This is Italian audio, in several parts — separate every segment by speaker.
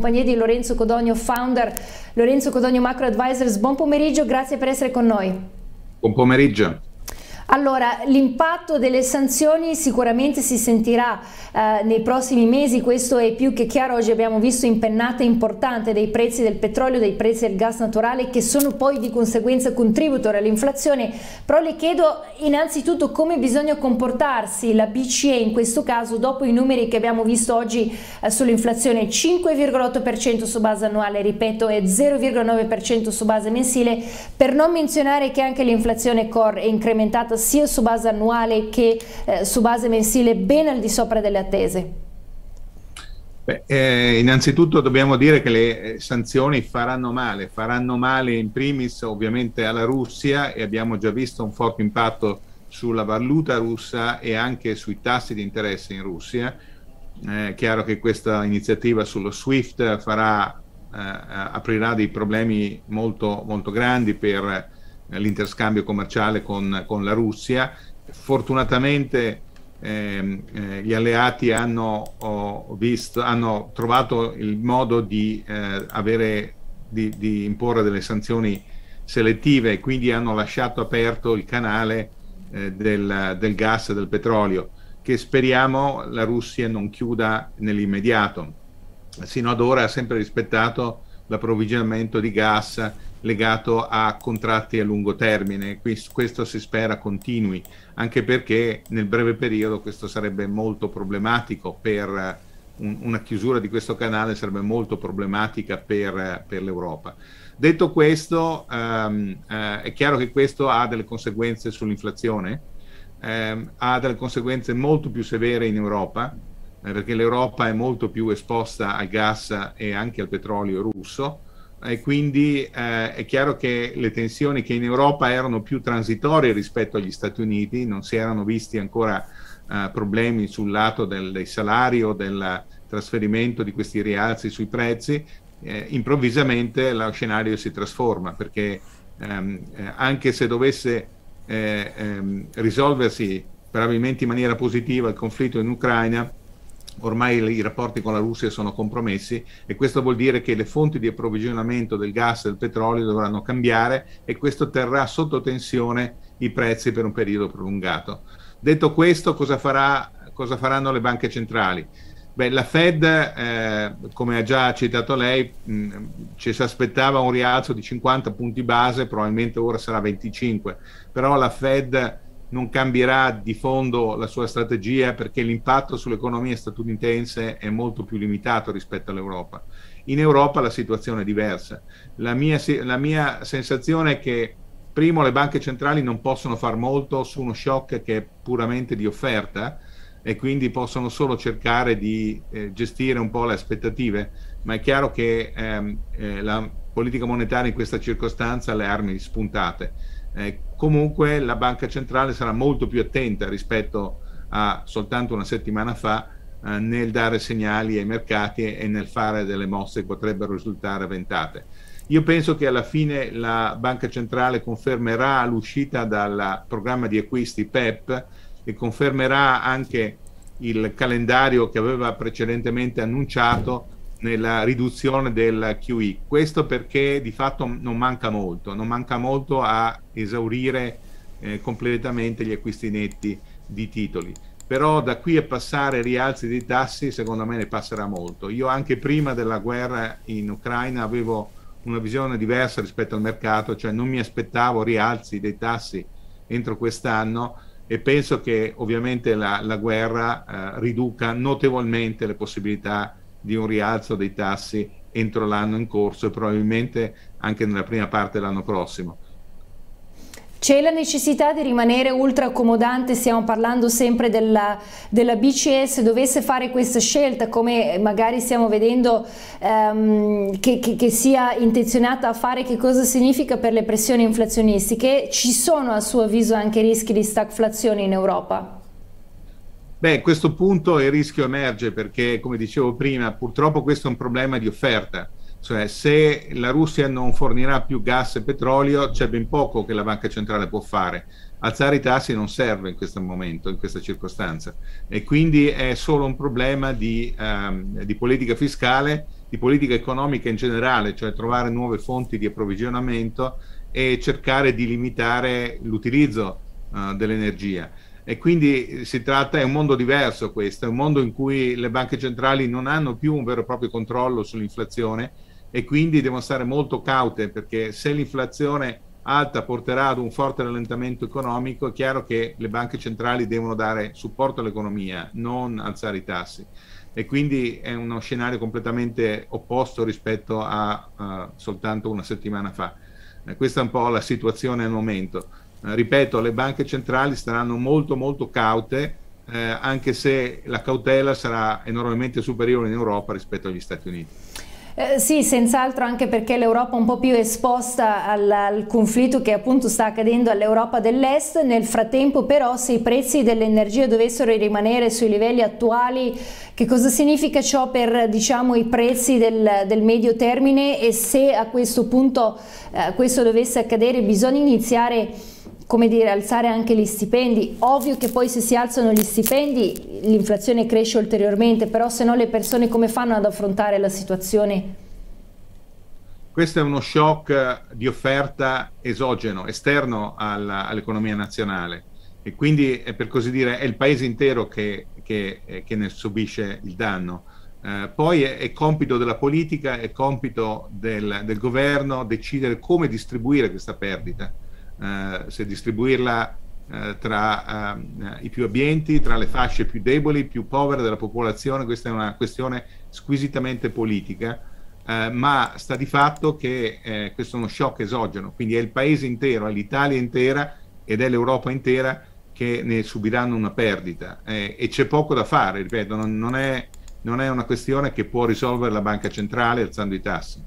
Speaker 1: compagnia di Lorenzo Codogno, founder, Lorenzo Codogno Macro Advisors. Buon pomeriggio, grazie per essere con noi.
Speaker 2: Buon pomeriggio.
Speaker 1: Allora, l'impatto delle sanzioni sicuramente si sentirà nei prossimi mesi, questo è più che chiaro. Oggi abbiamo visto impennata importante dei prezzi del petrolio, dei prezzi del gas naturale, che sono poi di conseguenza contributori all'inflazione. Però le chiedo innanzitutto come bisogna comportarsi la BCE in questo caso, dopo i numeri che abbiamo visto oggi sull'inflazione: 5,8% su base annuale, ripeto, e 0,9% su base mensile, per non menzionare che anche l'inflazione core è incrementata sia su base annuale che su base mensile, ben al di sopra delle attese.
Speaker 2: Innanzitutto dobbiamo dire che le sanzioni faranno male in primis ovviamente alla Russia, e abbiamo già visto un forte impatto sulla valuta russa e anche sui tassi di interesse in Russia. È chiaro che questa iniziativa sullo SWIFT aprirà dei problemi molto, molto grandi per l'interscambio commerciale con la Russia. Fortunatamente gli alleati hanno trovato il modo di imporre delle sanzioni selettive, e quindi hanno lasciato aperto il canale del gas e del petrolio, che speriamo la Russia non chiuda nell'immediato. Sino ad ora ha sempre rispettato l'approvvigionamento di gas legato a contratti a lungo termine. Questo si spera continui, anche perché nel breve periodo questo sarebbe molto problematico per una chiusura di questo canale, sarebbe molto problematica per l'Europa. Detto questo, è chiaro che questo ha delle conseguenze sull'inflazione, ha delle conseguenze molto più severe in Europa, perché l'Europa è molto più esposta al gas e anche al petrolio russo, e quindi è chiaro che le tensioni che in Europa erano più transitorie rispetto agli Stati Uniti, non si erano visti ancora problemi sul lato dei salari o del trasferimento di questi rialzi sui prezzi. Improvvisamente lo scenario si trasforma, perché anche se dovesse risolversi probabilmente in maniera positiva il conflitto in Ucraina, ormai i rapporti con la Russia sono compromessi, e questo vuol dire che le fonti di approvvigionamento del gas e del petrolio dovranno cambiare, e questo terrà sotto tensione i prezzi per un periodo prolungato. Detto questo, cosa faranno le banche centrali? Beh, la Fed, come ha già citato lei, ci si aspettava un rialzo di 50 punti base, probabilmente ora sarà 25, però la Fed non cambierà di fondo la sua strategia, perché l'impatto sull'economia statunitense è molto più limitato rispetto all'Europa. In Europa la situazione è diversa. La mia sensazione è che, primo, le banche centrali non possono far molto su uno shock che è puramente di offerta, e quindi possono solo cercare di gestire un po' le aspettative, ma è chiaro che la politica monetaria in questa circostanza ha le armi spuntate. Comunque la banca centrale sarà molto più attenta rispetto a soltanto una settimana fa nel dare segnali ai mercati e nel fare delle mosse che potrebbero risultare avventate. Io penso che alla fine la banca centrale confermerà l'uscita dal programma di acquisti PEPP, e confermerà anche il calendario che aveva precedentemente annunciato nella riduzione del QE. Questo perché di fatto non manca molto a esaurire completamente gli acquisti netti di titoli. Però da qui a passare rialzi dei tassi, secondo me ne passerà molto. Io anche prima della guerra in Ucraina avevo una visione diversa rispetto al mercato, cioè non mi aspettavo rialzi dei tassi entro quest'anno, e penso che ovviamente la guerra riduca notevolmente le possibilità di un rialzo dei tassi entro l'anno in corso, e probabilmente anche nella prima parte dell'anno prossimo.
Speaker 1: C'è la necessità di rimanere ultra accomodante? Stiamo parlando sempre della BCE. Se dovesse fare questa scelta, come magari stiamo vedendo che sia intenzionata a fare, che cosa significa per le pressioni inflazionistiche? Ci sono a suo avviso anche rischi di stagflazione in Europa?
Speaker 2: Beh, a questo punto il rischio emerge perché, come dicevo prima, purtroppo questo è un problema di offerta. Cioè, se la Russia non fornirà più gas e petrolio, c'è ben poco che la banca centrale può fare. Alzare i tassi non serve in questo momento, in questa circostanza, e quindi è solo un problema di politica fiscale di politica economica in generale, cioè trovare nuove fonti di approvvigionamento e cercare di limitare l'utilizzo dell'energia. E quindi è un mondo diverso questo, è un mondo in cui le banche centrali non hanno più un vero e proprio controllo sull'inflazione e quindi devono stare molto caute, perché se l'inflazione alta porterà ad un forte rallentamento economico, è chiaro che le banche centrali devono dare supporto all'economia, non alzare i tassi. E quindi è uno scenario completamente opposto rispetto a soltanto una settimana fa. Questa è un po' la situazione al momento. Ripeto, le banche centrali saranno molto molto caute, anche se la cautela sarà enormemente superiore in Europa rispetto agli Stati Uniti.
Speaker 1: Sì, senz'altro, anche perché l'Europa è un po' più esposta al conflitto che appunto sta accadendo all'Europa dell'Est. Nel frattempo però, se i prezzi dell'energia dovessero rimanere sui livelli attuali, che cosa significa ciò per, diciamo, i prezzi del medio termine, e se a questo punto questo dovesse accadere bisogna iniziare, come dire, alzare anche gli stipendi? Ovvio che poi se si alzano gli stipendi l'inflazione cresce ulteriormente, però se no le persone come fanno ad affrontare la situazione?
Speaker 2: Questo è uno shock di offerta esogeno, esterno all'economia nazionale, e quindi per così dire è il paese intero che ne subisce il danno. Poi è compito della politica, è compito del governo decidere come distribuire questa perdita. Se distribuirla tra i più abbienti, tra le fasce più deboli, più povere della popolazione. Questa è una questione squisitamente politica, ma sta di fatto che questo è uno shock esogeno, quindi è il paese intero, è l'Italia intera ed è l'Europa intera che ne subiranno una perdita, e c'è poco da fare, ripeto, non è una questione che può risolvere la banca centrale alzando i tassi.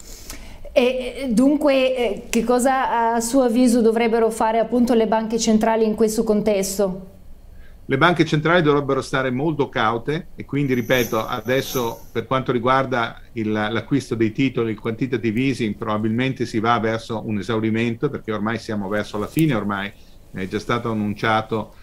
Speaker 1: E dunque che cosa a suo avviso dovrebbero fare appunto le banche centrali in questo contesto?
Speaker 2: Le banche centrali dovrebbero stare molto caute, e quindi ripeto, adesso per quanto riguarda l'acquisto dei titoli, il quantitative easing probabilmente si va verso un esaurimento, perché ormai siamo verso la fine, ormai è già stato annunciato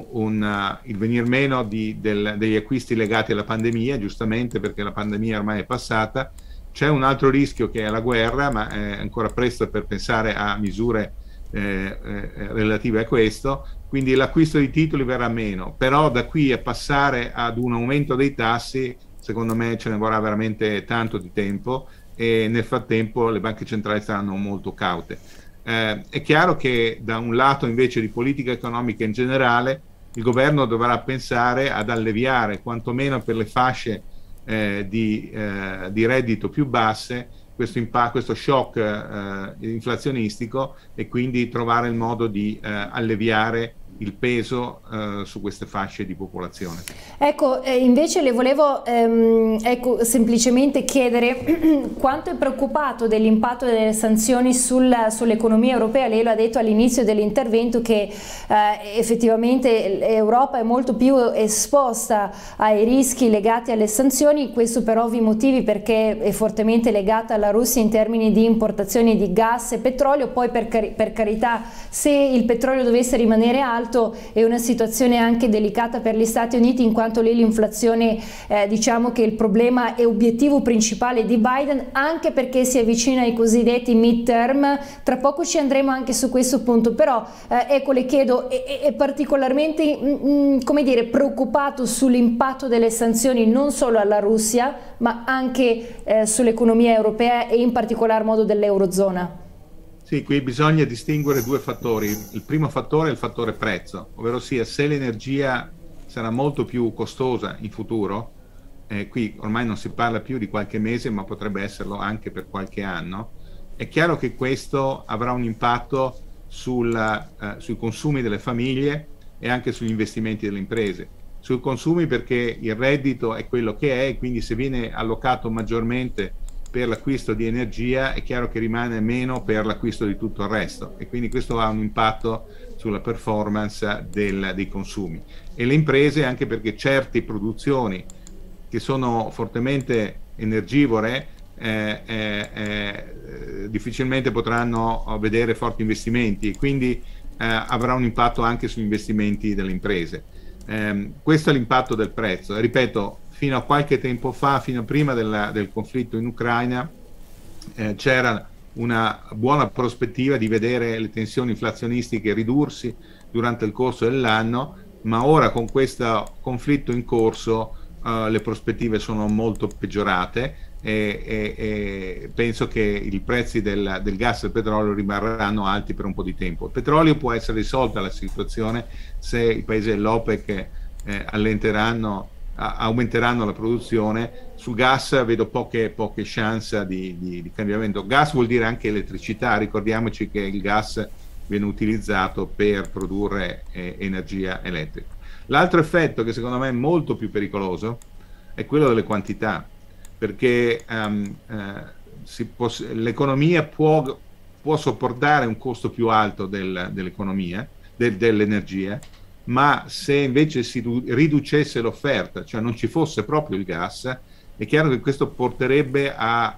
Speaker 2: il venir meno degli acquisti legati alla pandemia, giustamente perché la pandemia ormai è passata. C'è un altro rischio che è la guerra, ma è ancora presto per pensare a misure relative a questo, quindi l'acquisto di titoli verrà meno, però da qui a passare ad un aumento dei tassi, secondo me ce ne vorrà veramente tanto di tempo, e nel frattempo le banche centrali saranno molto caute. È chiaro che da un lato invece di politica economica in generale, il governo dovrà pensare ad alleviare quantomeno per le fasce di reddito più basse questo shock inflazionistico, e quindi trovare il modo di alleviare il peso su queste fasce di popolazione.
Speaker 1: Ecco, invece le volevo semplicemente chiedere quanto è preoccupato dell'impatto delle sanzioni sull'economia europea. Lei lo ha detto all'inizio dell'intervento che effettivamente l'Europa è molto più esposta ai rischi legati alle sanzioni, questo per ovvi motivi, perché è fortemente legata alla Russia in termini di importazioni di gas e petrolio. Poi per carità, se il petrolio dovesse rimanere alto è una situazione anche delicata per gli Stati Uniti, in quanto lì l'inflazione diciamo che il problema è obiettivo principale di Biden, anche perché si avvicina ai cosiddetti midterm. Tra poco ci andremo anche su questo punto, però ecco, le chiedo, è particolarmente come dire, preoccupato sull'impatto delle sanzioni non solo alla Russia ma anche sull'economia europea e in particolar modo dell'Eurozona?
Speaker 2: Sì, qui bisogna distinguere due fattori. Il primo fattore è il fattore prezzo, ovvero sia se l'energia sarà molto più costosa in futuro, qui ormai non si parla più di qualche mese, ma potrebbe esserlo anche per qualche anno, è chiaro che questo avrà un impatto sui consumi delle famiglie e anche sugli investimenti delle imprese. Sui consumi perché il reddito è quello che è, e quindi se viene allocato maggiormente per l'acquisto di energia è chiaro che rimane meno per l'acquisto di tutto il resto, e quindi questo ha un impatto sulla performance dei consumi. E le imprese anche perché certe produzioni che sono fortemente energivore difficilmente potranno vedere forti investimenti, quindi avrà un impatto anche sugli investimenti delle imprese. Questo è l'impatto del prezzo. Ripeto, fino a qualche tempo fa, fino a prima del conflitto in Ucraina, c'era una buona prospettiva di vedere le tensioni inflazionistiche ridursi durante il corso dell'anno, ma ora con questo conflitto in corso le prospettive sono molto peggiorate e penso che i prezzi del gas e del petrolio rimarranno alti per un po' di tempo. Il petrolio può essere risolta la situazione se i paesi dell'OPEC aumenteranno la produzione. Sul gas vedo poche chance di cambiamento. Gas vuol dire anche elettricità, ricordiamoci che il gas viene utilizzato per produrre energia elettrica. L'altro effetto che secondo me è molto più pericoloso è quello delle quantità, perché l'economia può sopportare un costo più alto dell'energia, ma se invece si riducesse l'offerta, cioè non ci fosse proprio il gas, è chiaro che questo porterebbe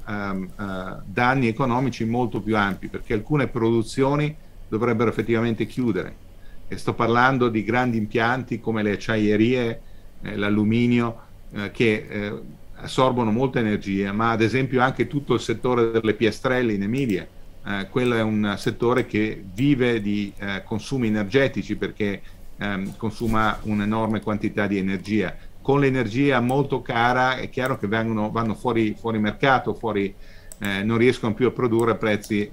Speaker 2: a danni economici molto più ampi, perché alcune produzioni dovrebbero effettivamente chiudere. E sto parlando di grandi impianti come le acciaierie, l'alluminio, che assorbono molta energia, ma ad esempio anche tutto il settore delle piastrelle in Emilia. Quello è un settore che vive di consumi energetici, perché consuma un'enorme quantità di energia. Con l'energia molto cara è chiaro che vanno fuori mercato, non riescono più a produrre a prezzi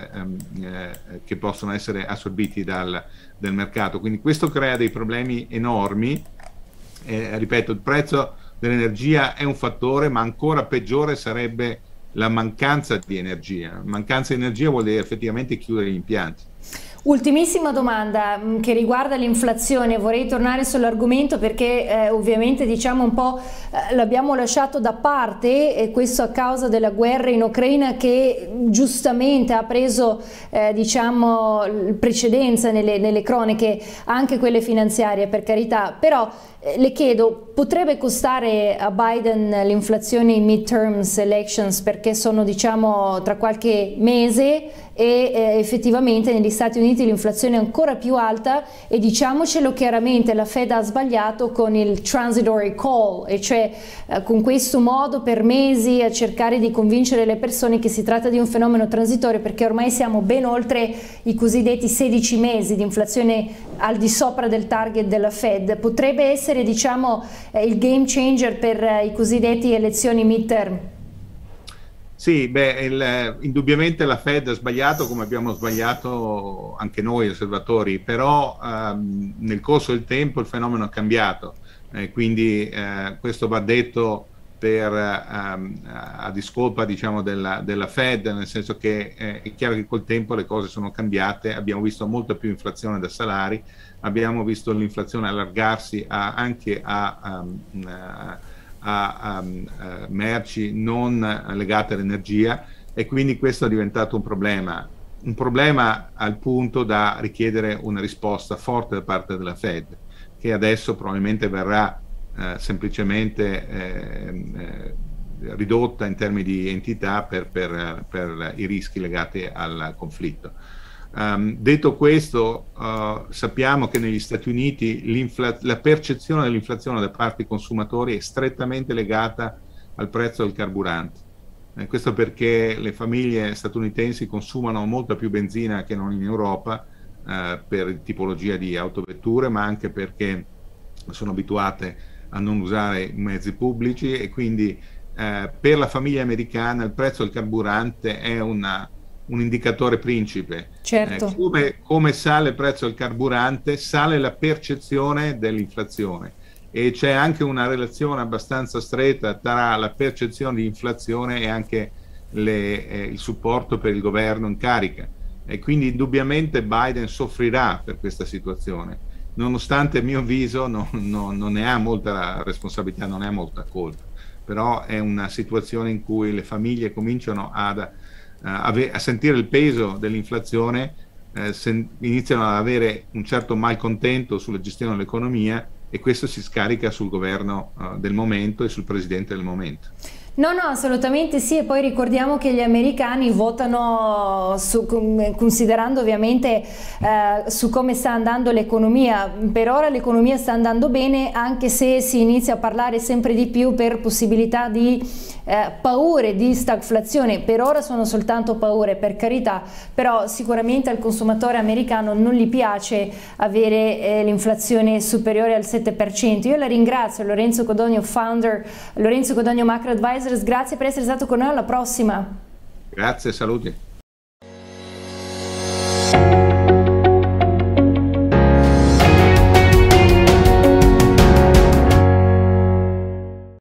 Speaker 2: che possono essere assorbiti dal mercato. Quindi questo crea dei problemi enormi. Ripeto, il prezzo dell'energia è un fattore, ma ancora peggiore sarebbe la mancanza di energia. Mancanza di energia vuol dire effettivamente chiudere gli impianti.
Speaker 1: Ultimissima domanda che riguarda l'inflazione, vorrei tornare sull'argomento perché ovviamente diciamo un po' l'abbiamo lasciato da parte, e questo a causa della guerra in Ucraina che giustamente ha preso diciamo precedenza nelle croniche, anche quelle finanziarie per carità, però le chiedo, potrebbe costare a Biden l'inflazione in midterms elections, perché sono diciamo tra qualche mese e effettivamente negli Stati Uniti l'inflazione è ancora più alta, e diciamocelo chiaramente, la Fed ha sbagliato con il transitory call, e cioè con questo modo per mesi a cercare di convincere le persone che si tratta di un fenomeno transitorio, perché ormai siamo ben oltre i cosiddetti 16 mesi di inflazione al di sopra del target della Fed. Potrebbe essere diciamo il game changer per i cosiddetti elezioni midterm?
Speaker 2: Sì, indubbiamente la Fed ha sbagliato, come abbiamo sbagliato anche noi osservatori, però nel corso del tempo il fenomeno è cambiato, quindi questo va detto a discolpa diciamo della Fed, nel senso che è chiaro che col tempo le cose sono cambiate, abbiamo visto molta più inflazione da salari, abbiamo visto l'inflazione allargarsi anche a merci non legate all'energia, e quindi questo è diventato un problema al punto da richiedere una risposta forte da parte della Fed, che adesso probabilmente verrà semplicemente ridotta in termini di entità per i rischi legati al conflitto. Detto questo, sappiamo che negli Stati Uniti la percezione dell'inflazione da parte dei consumatori è strettamente legata al prezzo del carburante. Questo perché le famiglie statunitensi consumano molta più benzina che non in Europa per tipologia di autovetture, ma anche perché sono abituate a non usare mezzi pubblici, e quindi per la famiglia americana il prezzo del carburante è un indicatore principe.
Speaker 1: Certo.
Speaker 2: Come sale il prezzo del carburante, sale la percezione dell'inflazione, e c'è anche una relazione abbastanza stretta tra la percezione di inflazione e anche il supporto per il governo in carica, e quindi indubbiamente Biden soffrirà per questa situazione, nonostante a mio avviso non ne ha molta responsabilità, non ne ha molta colpa, però è una situazione in cui le famiglie cominciano a sentire il peso dell'inflazione, iniziano ad avere un certo malcontento sulla gestione dell'economia, e questo si scarica sul governo del momento e sul presidente del momento.
Speaker 1: No, no, assolutamente sì, e poi ricordiamo che gli americani votano considerando ovviamente su come sta andando l'economia. Per ora l'economia sta andando bene, anche se si inizia a parlare sempre di più per possibilità di paure di stagflazione. Per ora sono soltanto paure, per carità, però sicuramente al consumatore americano non gli piace avere l'inflazione superiore al 7%. Io la ringrazio, Lorenzo Codogno, founder, Lorenzo Codogno Macro Advisors, grazie per essere stato con noi, alla prossima.
Speaker 2: Grazie, saluti.